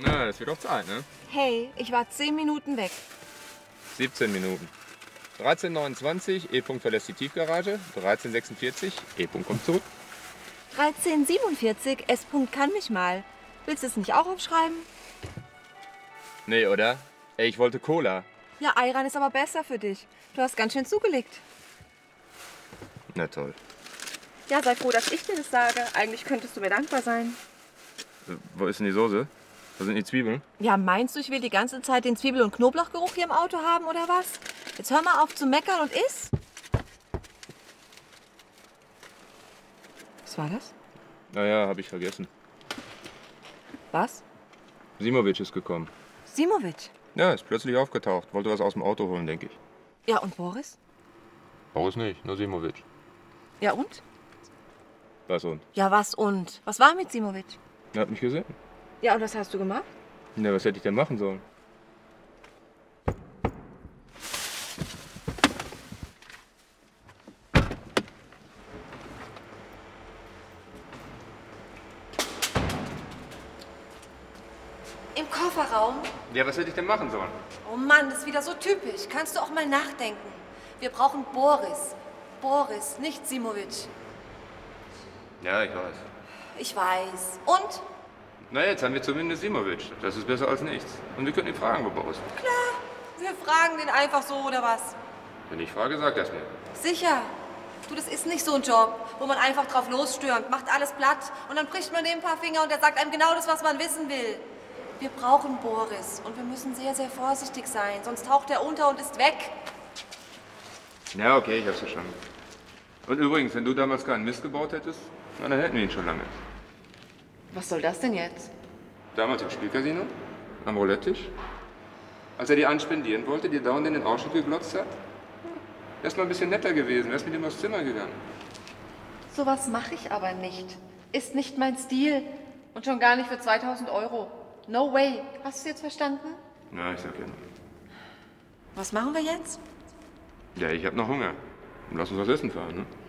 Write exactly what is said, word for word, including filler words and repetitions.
Na, das wird auch Zeit, ne? Hey, ich war zehn Minuten weg. siebzehn Minuten. dreizehn neunundzwanzig, E. verlässt die Tiefgarage. dreizehn sechsundvierzig, E. kommt zurück. dreizehn siebenundvierzig, S. kann mich mal. Willst du es nicht auch aufschreiben? Nee, oder? Ey, ich wollte Cola. Ja, Ayran ist aber besser für dich. Du hast ganz schön zugelegt. Na toll. Ja, sei froh, dass ich dir das sage. Eigentlich könntest du mir dankbar sein. Äh, Wo ist denn die Soße? Wo sind die Zwiebeln? Ja, meinst du, ich will die ganze Zeit den Zwiebel- und Knoblauchgeruch hier im Auto haben, oder was? Jetzt hör mal auf zu meckern und iss. Was war das? Naja, hab ich vergessen. Was? Simovic ist gekommen. Simovic? Ja, ist plötzlich aufgetaucht. Wollte was aus dem Auto holen, denke ich. Ja, und Boris? Boris nicht, nur Simovic. Ja, und? Was und? Ja, was und? Was war mit Simovic? Er hat mich gesehen. Ja, und was hast du gemacht? Na, was hätte ich denn machen sollen? Im Kofferraum? Ja, was hätte ich denn machen sollen? Oh Mann, das ist wieder so typisch. Kannst du auch mal nachdenken? Wir brauchen Boris. Boris, nicht Simovic. Ja, ich weiß. Ich weiß. Und? Na, jetzt haben wir zumindest Simovic. Das ist besser als nichts. Und wir können ihn fragen, wo Boris ist. Klar, wir fragen den einfach so, oder was? Wenn ich frage, sagt er es mir. Sicher. Du, das ist nicht so ein Job, wo man einfach drauf losstürmt, macht alles platt und dann bricht man dem ein paar Finger und der sagt einem genau das, was man wissen will. Wir brauchen Boris und wir müssen sehr, sehr vorsichtig sein, sonst taucht er unter und ist weg. Ja, okay, ich hab's verstanden. Und übrigens, wenn du damals keinen Mist gebaut hättest, na, dann hätten wir ihn schon lange. Was soll das denn jetzt? Damals im Spielcasino, am Roulette-Tisch, als er dir anspendieren wollte, dir dauernd in den Ausschnitt geglotzt hat. Wärst mal ein bisschen netter gewesen, wärst mit ihm aufs Zimmer gegangen. Sowas mache ich aber nicht. Ist nicht mein Stil. Und schon gar nicht für zweitausend Euro. No way. Hast du es jetzt verstanden? Na, ich sag ja nicht. Was machen wir jetzt? Ja, ich hab noch Hunger. Lass uns was essen fahren, ne?